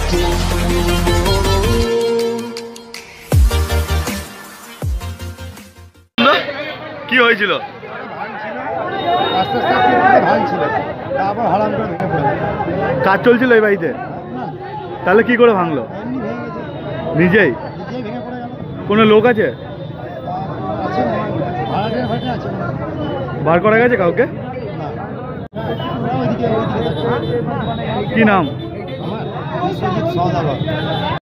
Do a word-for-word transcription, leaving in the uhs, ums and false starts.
কি হয়েছিল? কাজ চলছিল এই বাড়িতে, তাহলে কি করে ভাঙলো? নিজেই? কোনো লোক আছে? বার করা গেছে কাউকে? কি নাম?